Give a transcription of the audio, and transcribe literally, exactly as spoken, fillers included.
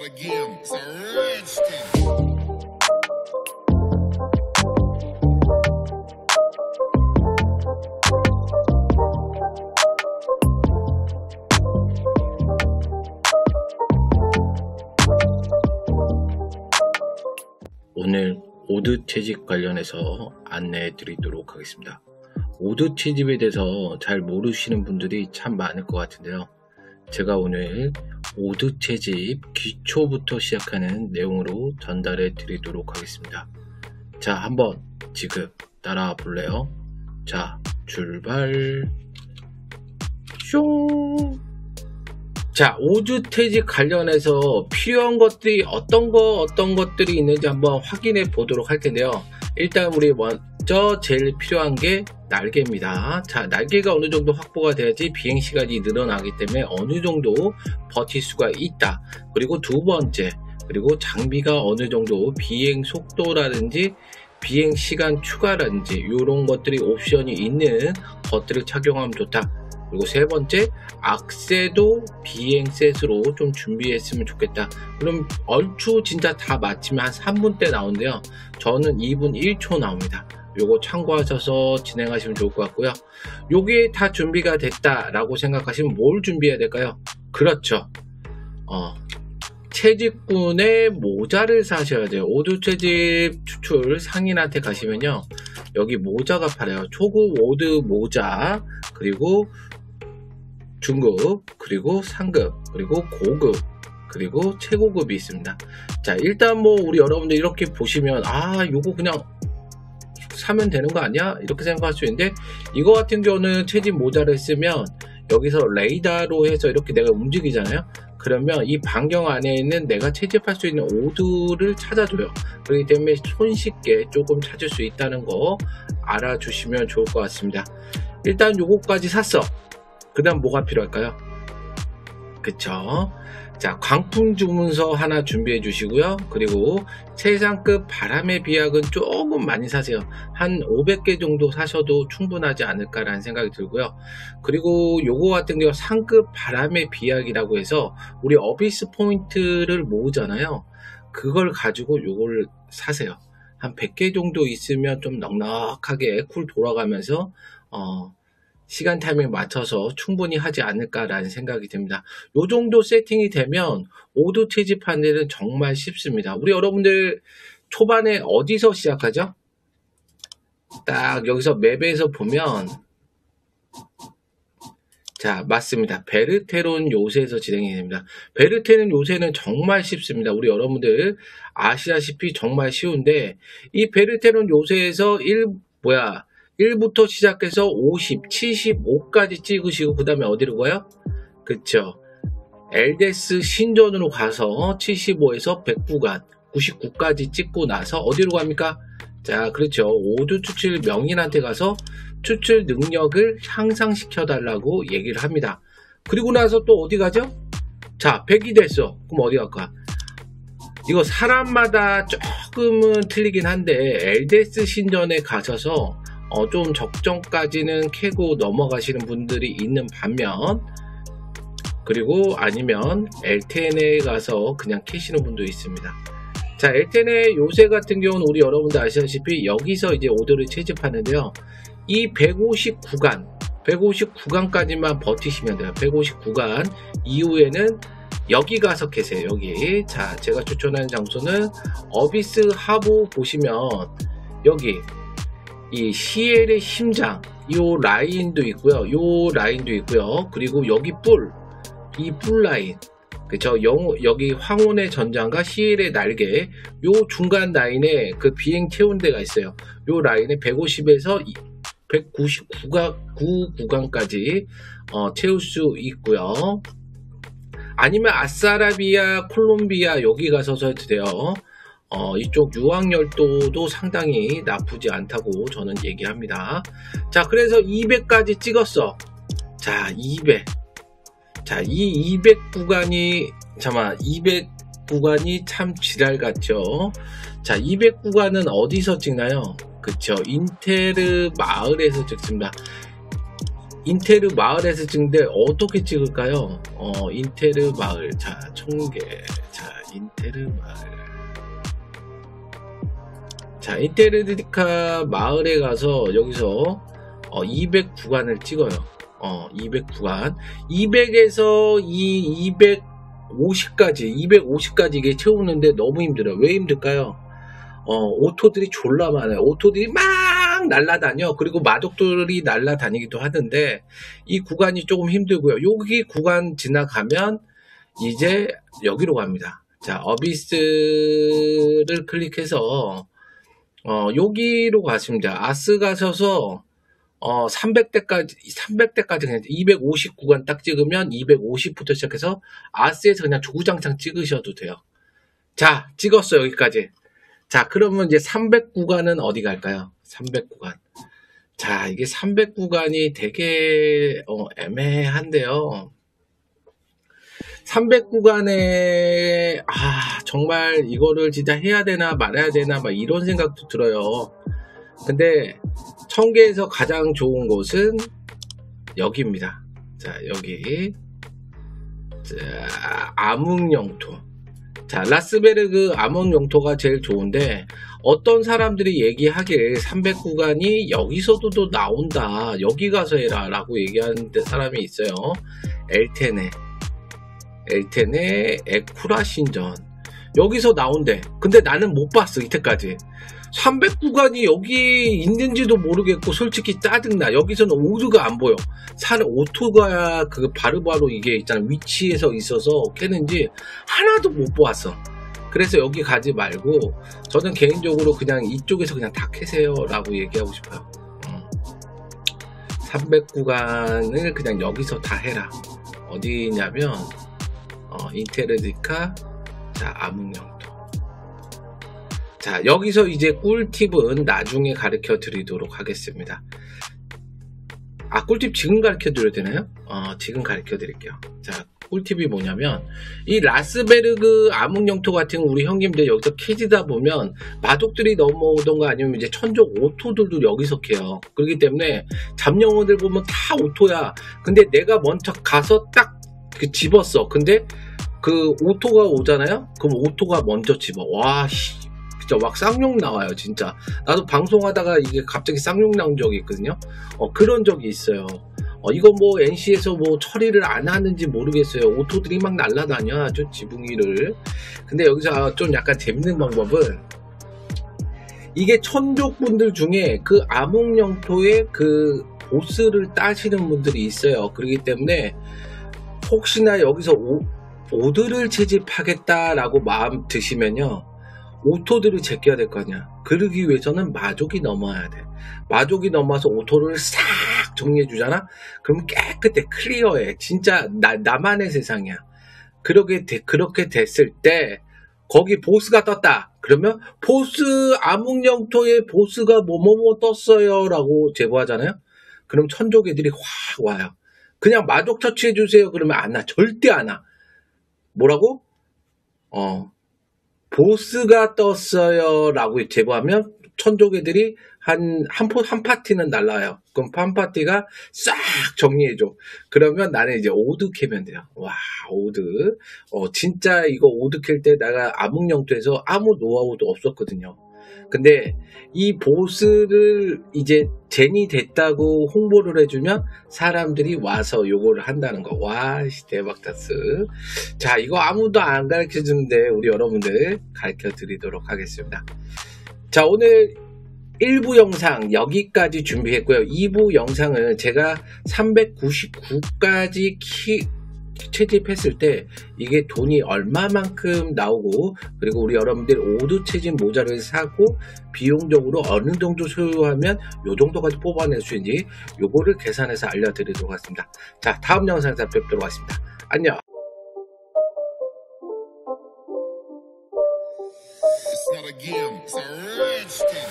again. It's a rich thing. 오늘 오드 채집 관련해서 안내해 드리도록 하겠습니다. 오드 채집에 대해서 잘 모르시는 분들이 참 많을 것 같은데요. 제가 오늘 오드 채집 기초부터 시작하는 내용으로 전달해 드리도록 하겠습니다. 자, 한번 지금 따라와 볼래요? 자, 출발. 슝. 자, 오드 채집 관련해서 필요한 것들이 어떤 거 어떤 것들이 있는지 한번 확인해 보도록 할 텐데요. 일단 우리 먼저 제일 필요한 게 날개입니다. 자, 날개가 어느 정도 확보가 돼야지 비행 시간이 늘어나기 때문에 어느 정도 버틸 수가 있다. 그리고 두 번째, 그리고 장비가 어느 정도 비행 속도라든지 비행 시간 추가라든지 이런 것들이 옵션이 있는 것들을 착용하면 좋다. 그리고 세 번째, 악세도 비행 셋으로 좀 준비했으면 좋겠다. 그럼 얼추 진짜 다 맞추면 한 삼 분대 나오는데요. 저는 이 분 일 초 나옵니다. 요거 참고하셔서 진행하시면 좋을 것 같고요. 요게 다 준비가 됐다 라고 생각하시면 뭘 준비해야 될까요? 그렇죠. 어, 채집꾼의 모자를 사셔야 돼요. 오드 채집 추출 상인한테 가시면요, 여기 모자가 팔아요. 초급 오드 모자, 그리고 중급, 그리고 상급, 그리고 고급, 그리고 최고급이 있습니다. 자, 일단 뭐 우리 여러분들 이렇게 보시면 아, 요거 그냥 사면 되는 거 아니야? 이렇게 생각할 수 있는데, 이거 같은 경우는 채집 모자를 쓰면 여기서 레이더로 해서 이렇게 내가 움직이잖아요. 그러면 이 반경 안에 있는 내가 채집할 수 있는 오드를 찾아줘요. 그렇기 때문에 손쉽게 조금 찾을 수 있다는 거 알아주시면 좋을 것 같습니다. 일단 요거까지 샀어. 그 다음 뭐가 필요할까요? 그쵸? 자, 광풍 주문서 하나 준비해 주시고요. 그리고 최상급 바람의 비약은 조금 많이 사세요. 한 오백 개 정도 사셔도 충분하지 않을까라는 생각이 들고요. 그리고 요거 같은 경우 상급 바람의 비약이라고 해서 우리 어비스 포인트를 모으잖아요. 그걸 가지고 요걸 사세요. 한 백 개 정도 있으면 좀 넉넉하게 쿨 돌아가면서 어 시간 타이밍에 맞춰서 충분히 하지 않을까라는 생각이 듭니다. 요 정도 세팅이 되면 오드 채집하는 데는 정말 쉽습니다. 우리 여러분들 초반에 어디서 시작하죠? 딱 여기서 맵에서 보면, 자, 맞습니다. 베르테론 요새에서 진행이 됩니다. 베르테론 요새는 정말 쉽습니다. 우리 여러분들 아시다시피 정말 쉬운데, 이 베르테론 요새에서 일 뭐야 일부터 시작해서 오십, 칠십오까지 찍으시고 그 다음에 어디로 가요? 그쵸, 엘데스 신전으로 가서 칠십오에서 백 구간, 구십구까지 찍고 나서 어디로 갑니까? 자, 그렇죠, 오드 추출 명인한테 가서 추출 능력을 향상시켜 달라고 얘기를 합니다. 그리고 나서 또 어디 가죠? 자, 백이 됐어. 그럼 어디 갈까? 이거 사람마다 조금은 틀리긴 한데 엘데스 신전에 가셔서 어, 좀 적정까지는 캐고 넘어가시는 분들이 있는 반면, 그리고 아니면 엘텐에 가서 그냥 캐시는 분도 있습니다. 자, 엘텐의 요새 같은 경우는 우리 여러분들 아시다시피 여기서 이제 오드를 채집하는데요. 이 백오십 구간, 백오십 구간까지만 버티시면 돼요. 백오십 구간 이후에는 여기 가서 캐세요. 여기. 자, 제가 추천하는 장소는 어비스 하부 보시면 여기 이 시엘의 심장, 요 라인도 있고요. 요 라인도 있고요. 그리고 여기 뿔, 이 뿔 라인, 그쵸? 여기 황혼의 전장과 시엘의 날개, 요 중간 라인에 그 비행 채운 데가 있어요. 요 라인에 백오십에서 백구십구 구간까지 어, 채울 수 있고요. 아니면 아싸라비아, 콜롬비아 여기 가서서 해도 돼요. 어, 이쪽 유황열도도 상당히 나쁘지 않다고 저는 얘기합니다. 자, 그래서 이백까지 찍었어. 자, 이백. 자, 이 이백 구간이, 잠깐만, 이백 구간이 참 지랄 같죠. 자, 이백 구간은 어디서 찍나요? 그쵸, 인테르 마을에서 찍습니다. 인테르 마을에서 찍는데 어떻게 찍을까요? 어, 인테르 마을. 자, 청계. 자, 인테르 마을. 자, 인테르디카 마을에 가서 여기서 어, 이백 구간을 찍어요. 어, 이백 구간. 이백에서 이 이백오십까지, 이백오십까지 이게 채우는데 너무 힘들어요. 왜 힘들까요? 어, 오토들이 졸라 많아요. 오토들이 막 날아다녀. 그리고 마족들이 날아다니기도 하는데, 이 구간이 조금 힘들고요. 여기 구간 지나가면, 이제 여기로 갑니다. 자, 어비스를 클릭해서, 어, 여기로 가십니다. 아스 가셔서, 어, 삼백 대까지, 삼백 대까지 그냥 이백오십 구간 딱 찍으면 이백오십부터 시작해서 아스에서 그냥 주구장창 찍으셔도 돼요. 자, 찍었어요. 여기까지. 자, 그러면 이제 삼백 구간은 어디 갈까요? 삼백 구간. 자, 이게 삼백 구간이 되게, 어, 애매한데요. 삼백 구간에, 아, 정말 이거를 진짜 해야 되나 말아야 되나 막 이런 생각도 들어요. 근데, 청계에서 가장 좋은 곳은 여기입니다. 자, 여기. 자, 암흑영토. 자, 라스베르그 암흑영토가 제일 좋은데, 어떤 사람들이 얘기하길 삼백 구간이 여기서도 또 나온다. 여기 가서 해라. 라고 얘기하는 사람이 있어요. 엘테네. 엘테네 에쿠라 신전. 여기서 나온대. 근데 나는 못 봤어, 이때까지. 삼백 구간이 여기 있는지도 모르겠고 솔직히 짜증나. 여기서는 오드가 안 보여. 산 오토가 그 바로바로 이게 있잖아, 위치에서 있어서 캐는지 하나도 못 보았어. 그래서 여기 가지 말고 저는 개인적으로 그냥 이쪽에서 그냥 다 캐세요 라고 얘기하고 싶어요. 삼백 구간을 그냥 여기서 다 해라. 어디냐면 어, 인테르디카, 자, 암흑영토. 자, 여기서 이제 꿀팁은 나중에 가르쳐 드리도록 하겠습니다. 아, 꿀팁 지금 가르쳐 드려야 되나요? 어, 지금 가르쳐 드릴게요. 자, 꿀팁이 뭐냐면, 이 라스베르그 암흑영토 같은 우리 형님들 여기서 캐지다 보면, 마족들이 넘어오던가 아니면 이제 천족 오토들도 여기서 캐요. 그렇기 때문에, 잡영어들 보면 다 오토야. 근데 내가 먼저 가서 딱 그 집었어. 근데, 그 오토가 오잖아요? 그럼 오토가 먼저 집어. 와, 씨. 진짜 막 쌍욕 나와요, 진짜. 나도 방송하다가 이게 갑자기 쌍욕 나온 적이 있거든요. 어, 그런 적이 있어요. 어, 이거 뭐 엔씨에서 뭐 처리를 안 하는지 모르겠어요. 오토들이 막 날아다녀, 아주 지붕이를. 근데 여기서 좀 약간 재밌는 방법은, 이게 천족분들 중에 그 암흑영토의 그 보스를 따시는 분들이 있어요. 그렇기 때문에 혹시나 여기서 오, 오드를 채집하겠다라고 마음 드시면요, 오토들을 제껴야 될 거 아니야. 그러기 위해서는 마족이 넘어야 돼. 마족이 넘어서 오토를 싹 정리해 주잖아. 그럼 깨끗해, 클리어해. 진짜 나, 나만의 세상이야. 그렇게 되, 그렇게 됐을 때 거기 보스가 떴다. 그러면 보스, 암흑영토의 보스가 뭐뭐뭐 떴어요 라고 제보하잖아요. 그럼 천족 애들이 확 와요. 그냥 마족 처치해 주세요 그러면 안 와. 절대 안 와. 뭐라고? 어, 보스가 떴어요 라고 제보하면 천족 애들이 한, 한, 포, 한 파티는 날라와요. 그럼 한 파티가 싹 정리해줘. 그러면 나는 이제 오드 캐면 돼요. 와, 오드. 어, 진짜 이거 오드 캘 때 내가 암흑영토에서 아무 노하우도 없었거든요. 근데 이 보스를 이제 젠이 됐다고 홍보를 해주면 사람들이 와서 요거를 한다는 거. 와, 대박 다스. 자, 이거 아무도 안 가르쳐 주는데 우리 여러분들 가르쳐 드리도록 하겠습니다. 자, 오늘 일 부 영상 여기까지 준비했고요. 이 부 영상은 제가 삼백구십구까지 키 채집했을 때 이게 돈이 얼마만큼 나오고, 그리고 우리 여러분들 오드 채집 모자를 사고 비용적으로 어느 정도 소요하면 요 정도까지 뽑아낼 수 있는지 요거를 계산해서 알려드리도록 하겠습니다. 자, 다음 영상에서 뵙도록 하겠습니다. 안녕. It's not a game, it's a rich thing.